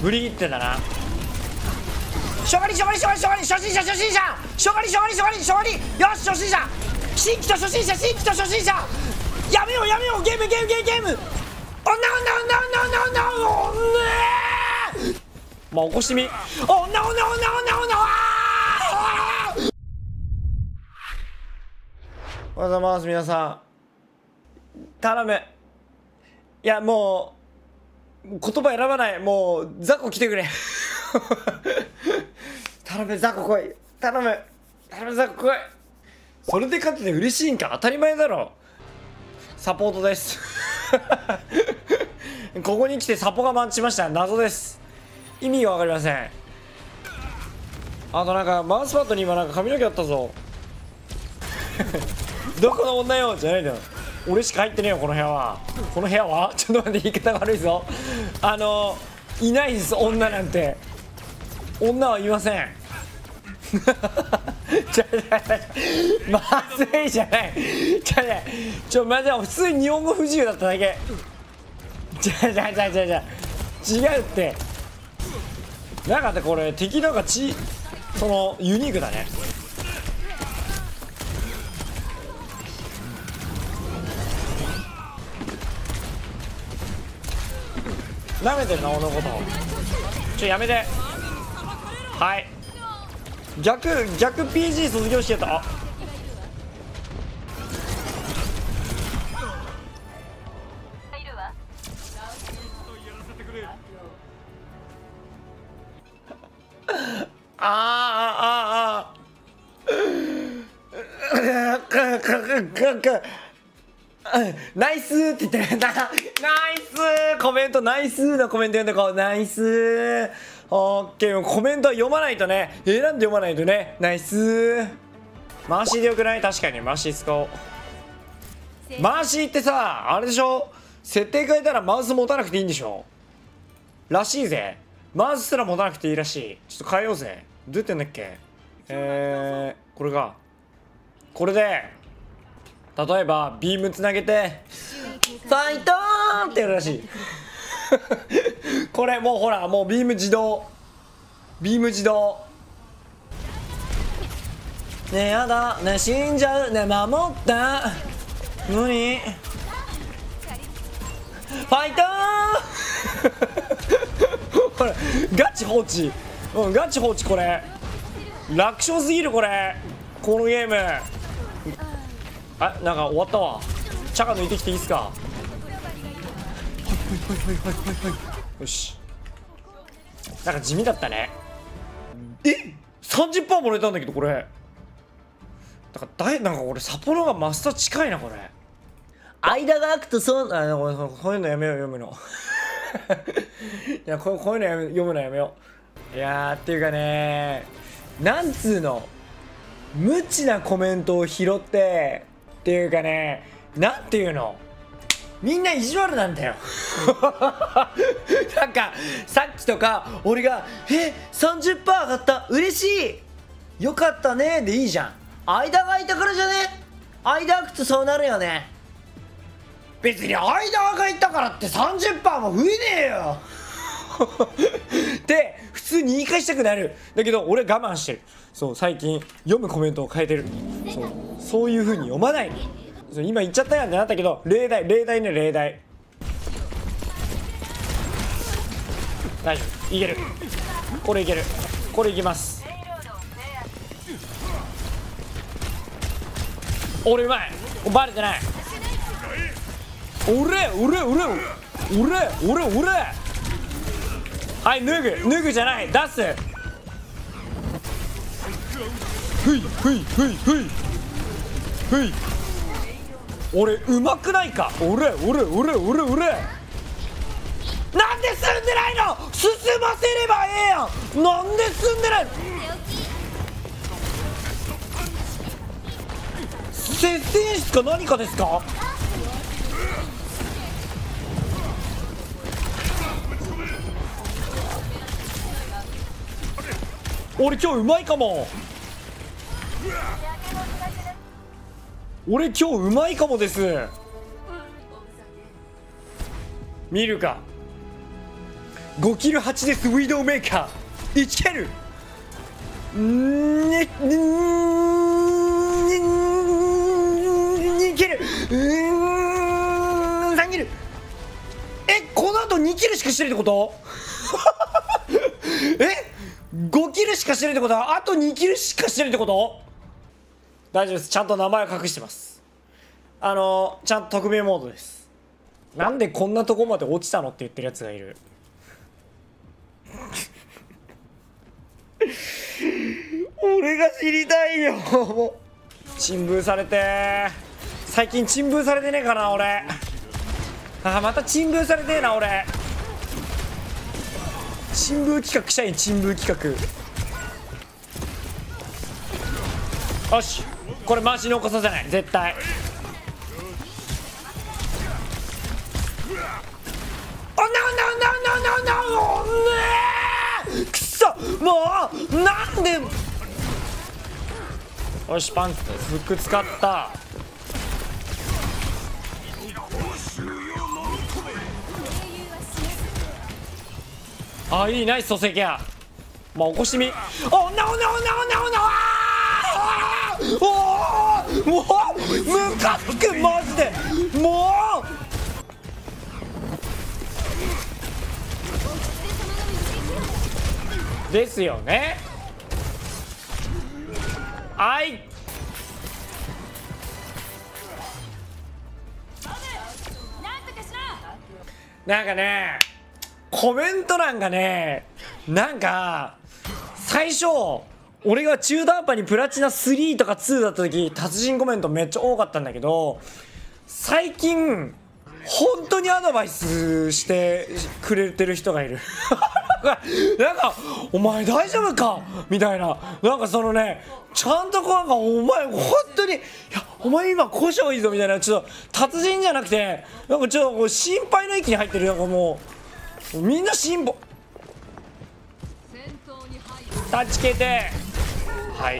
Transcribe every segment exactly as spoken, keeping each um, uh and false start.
振り切ってたな。しょがりしょがりしょがりしょがり初心者初心者しょがりしょがりしょがりしょがりよし初心者新規と初心者新規と初心者やめようやめようゲームゲームゲームゲーム女女女女女女女まあ起こしてみ女女女女女おはようございます皆さん頼む。いやもう言葉選ばない。もう雑魚来てくれ頼む雑魚来い頼む頼む雑魚来い。それで勝ってて嬉しいんか当たり前だろ。サポートですここに来てサポが待ちました。謎です。意味が分かりません。あとなんかマウスパッドに今なんか髪の毛あったぞどこの女よじゃないのよ。俺しか入ってねえよこの部屋は。この部屋はちょっと待って言い方が悪いぞ。あのいないです女なんて。女はいませんちょちょちょまずいじゃないちょねちょまじ普通に日本語不自由だっただけ。ちょちょちょちょちょ違うってなんかってこれ敵なんかちそのユニークだね。なめてるな俺のことちょやめて。はい逆逆 ピージー 卒業してた。ああああナイスーって言ってるナイスーコメントナイスーのコメント読んでこうナイスーオッケー。コメントは読まないとね選んで読まないとね。ナイスーマーシーでよくない？確かにマーシー使おう。マーシーってさあれでしょ設定変えたらマウス持たなくていいんでしょらしいぜ。マウスすら持たなくていいらしい。ちょっと変えようぜ。どうやってんだっけ。えー、これがこれで例えばビームつなげてファイトーンってやるらしいこれもうほらもうビーム自動ビーム自動ねえやだねえ死んじゃうねえ守った何ファイトーンこれガチ放置うんガチ放置。これ楽勝すぎるこれこのゲーム。あなんか終わったわ。チャカ抜いてきていいっすか。よしなんか地味だったね。え さんじゅっパーセント もらえたんだけどこれだからだいなんか俺サポロがマスター近いなこれ。間が空くとそうあこれこういうのやめよう読むのいやこうこういうのやめ読むのやめよう。いやーっていうかねなんつうの無知なコメントを拾ってっていうかねなんていうのみんな意地悪なんだよなんかさっきとか俺が「え さんじゅっパーセント 上がった嬉しいよかったね」でいいじゃん。間が空いたからじゃね。間空くとそうなるよね。別に間が空いたからって さんじゅっパーセント も増えねえよって普通に言い返したくなる。だけど俺我慢してる。そう最近読むコメントを変えてる。そうそういう風に読まない。そう今言っちゃったやんってなったけど例題例題ね例題大丈夫いける。これいけるこれいきます。俺うまいバレてない。俺俺俺俺俺俺はい脱ぐ脱ぐじゃない出す。ふいふいふいふいふい俺うまくないか。俺俺俺俺俺なんで進んでないの。進ませればええやん。なんで進んでないの。接戦室か何かですか。俺今日うまいかも。俺今日うまいかもです。見るかごキルはちです。ウィドウメーカーいちキルんねにキルうんさんキル。え、この後にキルしかしてるってことえ、ごキルしかしてるってことはあとにキルしかしてるってこと？大丈夫です、ちゃんと名前は隠してます。あのちゃんと匿名モードです。なんでこんなとこまで落ちたのって言ってるやつがいる。俺が知りたいよ。沈封されて、最近沈封されてねえかな俺。あ、また沈封されてえな俺。沈封企画したい。沈封企画。よし、これ回しに起こさせない、絶対。おんなおんなおんなおんなおんなおんなおんなくそ、もうなんで。よし、パンツ服使った。あ、いい、ナイス蘇生ケア。まあ起こしてみ。おんなおんなおんなおんなおんな。おお、もうムカつくマジで。もうですよね。はい、なんかね、コメント欄がね、なんか最初俺が中途半端にプラチナスリーとかツーだった時達人コメントめっちゃ多かったんだけど、最近本当にアドバイスしてくれてる人がいる。なんか「お前大丈夫か?」みたいな、なんかそのね、ちゃんとこうなんか「お前本当にいやお前今故障いいぞ」みたいな、ちょっと達人じゃなくてなんかちょっとこう心配の域に入ってる。なんかもうみんな心配。断ち切て、はい。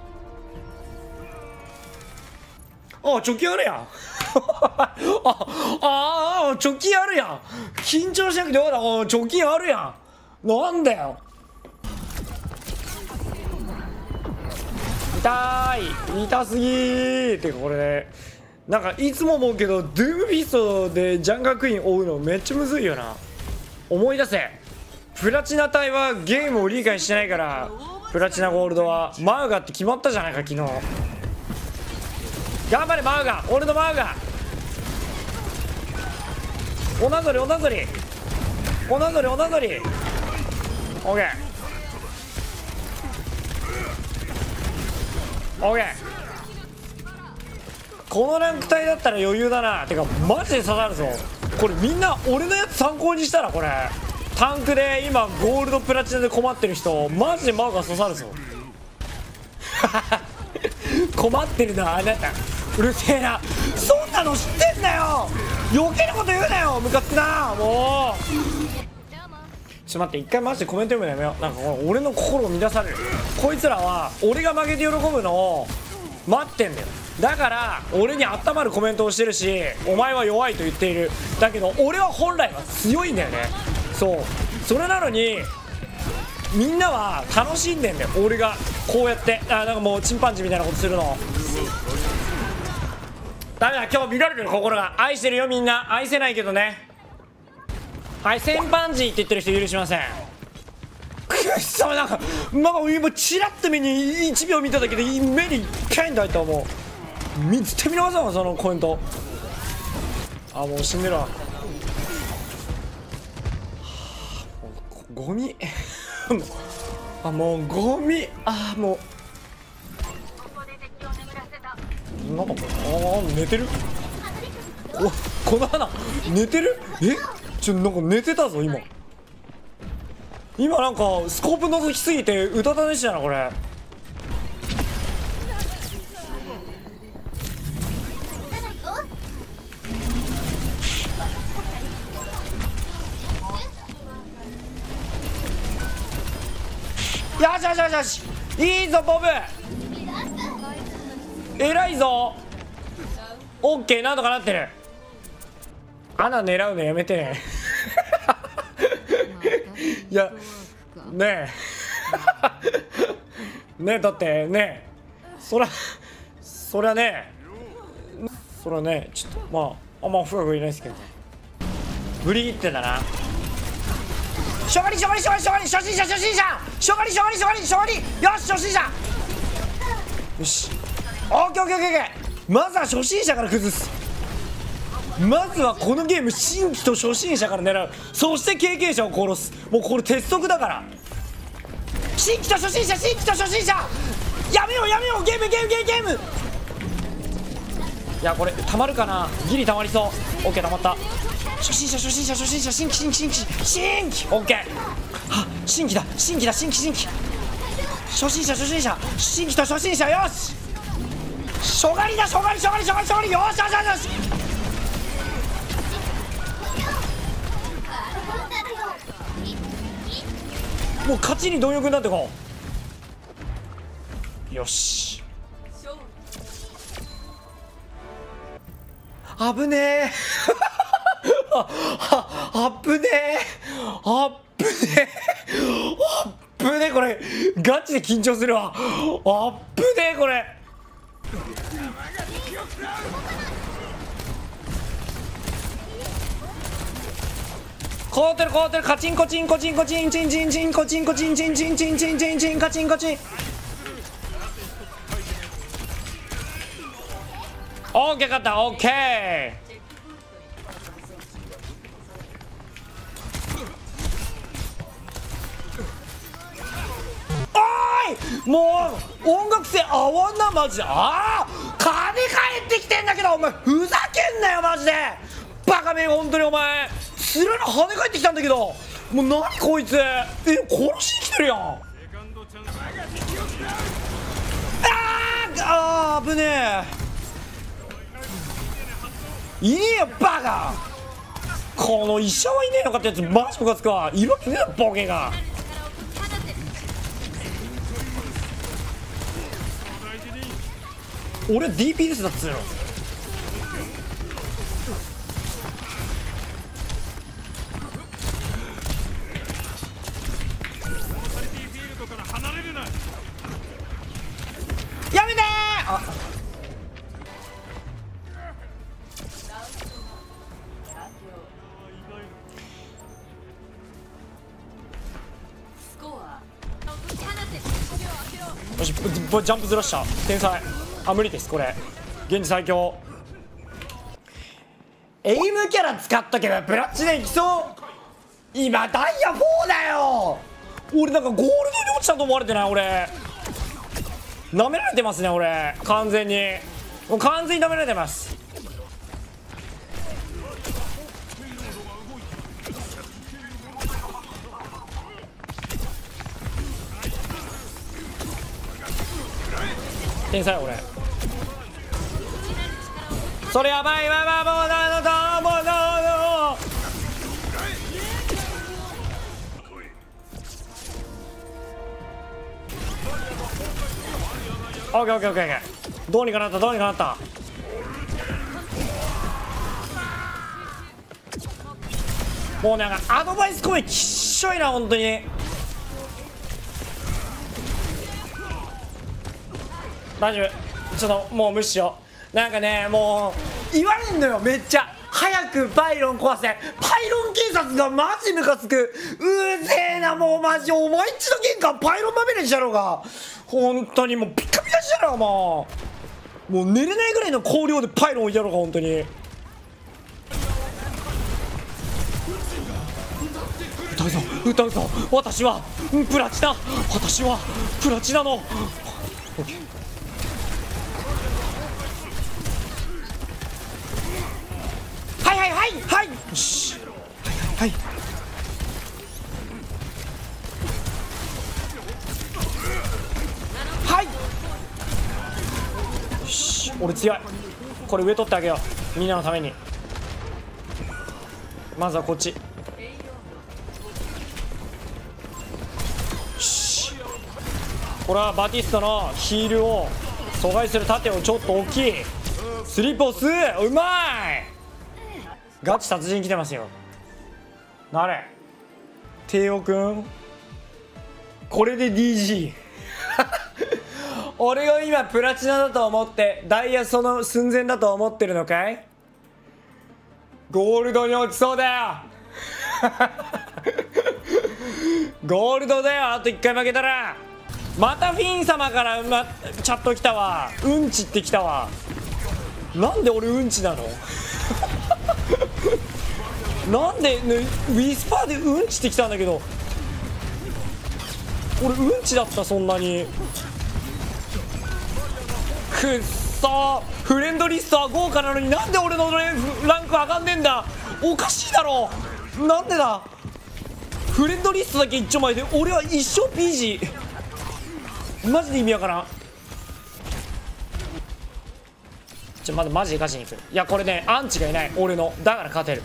あ、貯金あるやん。ああ、貯金あるやん。緊張しなくてよかった。貯金あるやん。なんだよ。痛い、痛すぎー。てかこれね、なんかいつも思うけどドゥームフィストでジャンガークイーン追うのめっちゃむずいよな。思い出せ、プラチナ隊はゲームを理解してないから、プラチナゴールドはマウガって決まったじゃないか昨日。頑張れマウガ、俺のマウガ。おなぞりおなぞりおなぞりおなぞり。オッケーオッケー。このランク帯だったら余裕だな。てかマジで刺さるぞこれ。みんな俺のやつ参考にしたら、これタンクで今ゴールドプラチナで困ってる人マジでマウが刺さるぞ。困ってるのはあなた。うるせえな、そんなの知ってんだよ。余計なこと言うなよ、ムカつくな。もうちょっと待って、一回マジでコメント読むのやめよう。なんか俺の心を乱される。こいつらは俺が負けて喜ぶのを待ってんだよ。だから俺に温まるコメントをしてるし、お前は弱いと言っている。だけど俺は本来は強いんだよね。そう、それなのにみんなは楽しんでんだよ。俺がこうやってあ、なんかもうチンパンジーみたいなことするのダメだ。今日乱れてる心が。愛してるよみんな。愛せないけどね。はい、チンパンジーって言ってる人許しません。くっそ、なんかまあ今チラッと目にいちびょう見ただけで目にキャインと入った。もう見つってみなさい、そのコメント。あ、もう死んでるわ。ゴミ。あ、もうゴミ。あ、もうなんか、あー、寝てる。お、この花寝てる。え、ちょ、なんか寝てたぞ今。今なんかスコープ覗きすぎてうたた寝したなこれ。よしよしよしよし、いいぞボブ、偉いぞ。オッケー、なんとかなってる。穴狙うのやめてね。 いやねえねえだってねそらそりゃねそりゃねちょっとまああんま深く言えないですけどブリってだなしょがりしょがりしょがりしょがり初心者初心者しょがりしょがりしょがりしょがりよし初心者よしオッケーオッケーオッケーオッケーまずは初心者から崩すまずはこのゲーム新規と初心者から狙うそして経験者を殺すもうこれ鉄則だから新規と初心者新規と初心者やめようやめようゲームゲームゲームゲームいやこれたまるかなギリたまりそうオッケーたまった初心者初心者初心者新規新規新規新規オッケーあ新規だ新規だ新規新規初心者初心者新規と初心者よし初狩りだ初狩り初狩り初狩り初狩りよしよしよしよしもう勝ちに貪欲になってこうよし危ねえああ危ねえあぶねえあぶねえこれガチで緊張するわあぶねえこれこうてるこうてるカチンコチンコチンコチンチンチンチンコチンコチンチンチンチンチンチンチンカチンコチンオーケー勝ったオーケーおーいもう音楽性合わんなマジでああ金返ってきてんだけどお前ふざけんなよマジでバカめ本当にお前つらの跳ね返ってきたんだけどもう何こいつえ殺しに来てるやんあーあー危ねえいねえよバカこの医者はいねえのかってやつマジムカつくわいるわけねえよボケが俺 ディーピー ですだっつうのやめてーあよしジャンプずらした天才あ無理ですこれ現時最強エイムキャラ使っとけばプラチナいきそう今ダイヤフォーだよ俺なんかゴールドに落ちたと思われてない俺舐められてますね俺完全にもう完全に舐められてます天才俺それやばいわわもうなのだもうなのオッケーオッケーオッケーオッケーどうにかなったどうにかなったもうなんかアドバイス声きっしょいな本当に大丈夫ちょっともう無視しようなんかねもう言われんのよめっちゃ早くパイロン壊せパイロン警察がマジムカつくうぜえなもうマジお前んちの玄関パイロンまみれにしたろうが本当にもうピカピカしたろもうもう寝れないぐらいの光量でパイロン置いてやろうか本当に歌うぞ歌うぞ私はプラチナ私はプラチナのはいはいはいはいよしはいはいはいよし俺強いこれ上取ってあげようみんなのためにまずはこっちよしこれはバティスタのヒールを阻害する盾をちょっと大きいスリープを吸ううまいガチ殺人来てますよなれテイオくんこれで ディージー 俺が今プラチナだと思ってダイヤその寸前だと思ってるのかい。ゴールドに落ちそうだよゴールドだよ。あといっかい負けたらまたフィン様から、ま、チャット来たわ。うんちって来たわ。なんで俺うんちなのなんで、ね、ウィスパーでうんちって来たんだけど俺うんちだった。そんなにくっそー。フレンドリストは豪華なのになんで俺のランク上がんねえんだ。おかしいだろ。なんでだ。フレンドリストだけ一丁前で俺は一生 ピージー。マジで意味わからん。ちょまだマジで勝ちに行く。いやこれねアンチがいない俺の。だから勝てる。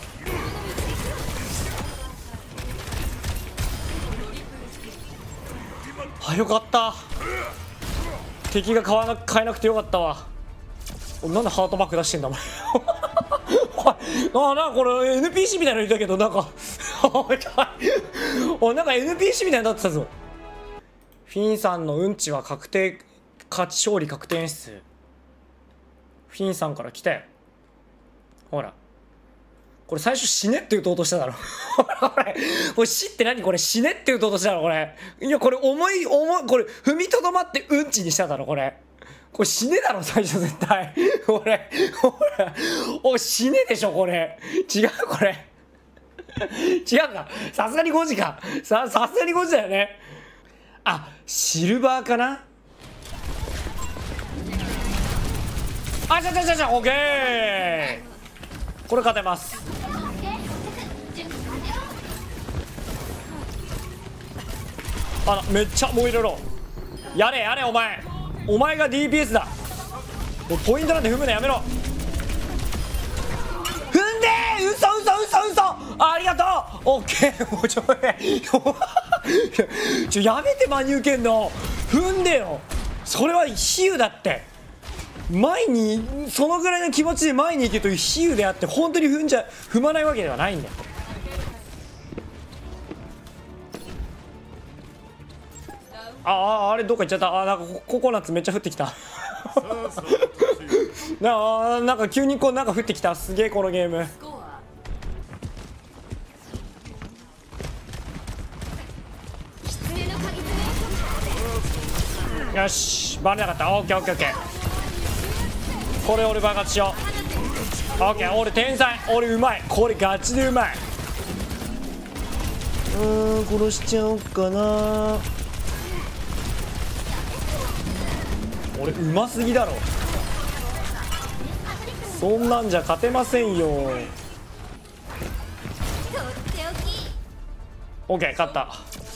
あよかった。敵が買わな買えなくてよかったわ。なんでハートマーク出してんだお前あなんかこれ エヌピーシー みたいなのいたけどなんかおなんか エヌピーシー みたいになってたぞ。フィンさんのうんちは確定勝ち勝利確定演出。フィンさんから来たよ。ほらこれ最初死ねって打とうとしただろこれこれ死って何これ死ねって打とうとしただろこれ。いやこれ重い重いこれ踏みとどまってうんちにしただろこれ。これ死ねだろ最初絶対これほらお死ねでしょこれ。違うこれ違うか。さすがにごじか。ささすがにごじだよね。あシルバーかな。あちゃちゃちゃちゃオッケー。これ勝てます。あらめっちゃもういろいろやれやれお前お前が ディーピーエス だ。ポイントなんて踏むのやめろ。踏んでー。嘘嘘嘘嘘。ありがとう。オッケー。もうちょいちょやめて真に受けんの。踏んでよ。それは比喩だって。前にそのぐらいの気持ちで前に行けという比喩であって本当に踏んじゃ踏まないわけではないんだよ。あああれどっか行っちゃった。あなんかココナッツめっちゃ降ってきたななんか急にこうなんか降ってきた。すげえこのゲーム。よしバレなかった。オッケーオッケーオッケー。これ俺爆発しよう。オッケー俺天才。俺うまい。これガチでうまい。うーん殺しちゃおうかな。俺うますぎだろ。そんなんじゃ勝てませんよ。オッケー勝った。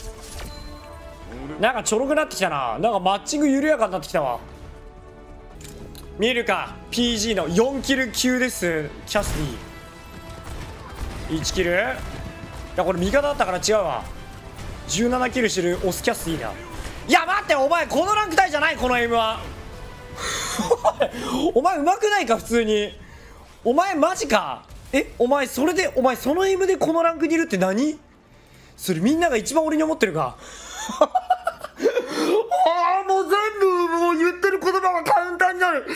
なんかちょろくなってきたな。なんかマッチング緩やかになってきたわ。見えるか ピージー のよんキル級です。キャスティいちキル。いやこれ味方だったから違うわ。じゅうななキルしてるオスキャスティだ。いや待ってお前このランク帯じゃないこの エム はお前うまくないか普通に。お前マジか。えお前それでお前その エム でこのランクにいるって何それ。みんなが一番俺に思ってるかああもう全部もう言ってる言葉がカウンターになる。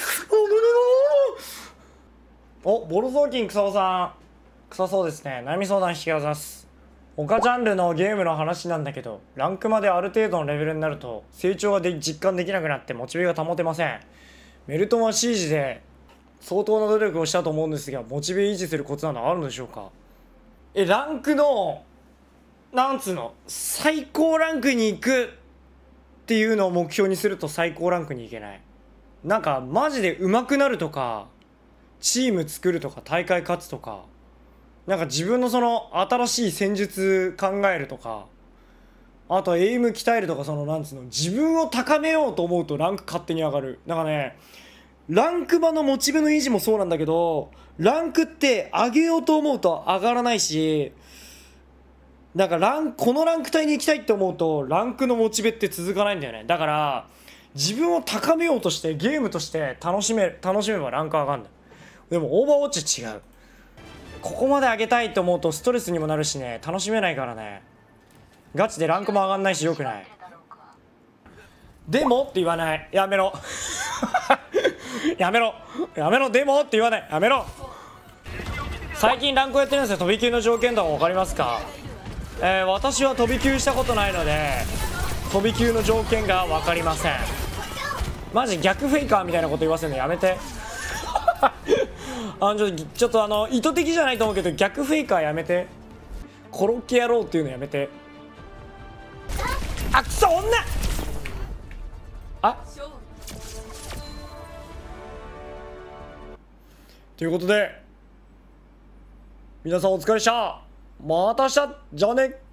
おボルゾーキン草尾さん臭そうですね。悩み相談引き渡す。他ジャンルのゲームの話なんだけどランクまである程度のレベルになると成長がで実感できなくなってモチベが保てません。メルトンは シージで相当な努力をしたと思うんですがモチベ維持するコツなどあるのでしょうか。えランクのなんつうの最高ランクに行くっていうのを目標にすると最高ランクに行けない。なんかマジで上手くなるとかチーム作るとか大会勝つとかなんか自分のその新しい戦術考えるとかあとはエイム鍛えるとかそのなんつうの自分を高めようと思うとランク勝手に上がる。なんかねランク場のモチベの維持もそうなんだけどランクって上げようと思うと上がらないしなんかランこのランク帯に行きたいって思うとランクのモチベって続かないんだよね。だから自分を高めようとしてゲームとして楽しめ楽しめばランク上がるんだ。でもオーバーウォッチ違う。ここまで上げたいと思うとストレスにもなるしね楽しめないからね。 ガチでランクも上がんないしよくない。でもって言わない。やめろやめろやめろ。でもって言わない。やめろ。最近ランクやってるんですよ。飛び級の条件とか分かりますか？えー、私は飛び級したことないので飛び級の条件が分かりません。マジ逆フェイカーみたいなこと言わせるのやめてあのちょっとちょっとあの意図的じゃないと思うけど逆フェイカーやめて。コロッケ野郎っていうのやめて。あくそ女あということで皆さんお疲れっした。また明日じゃあね。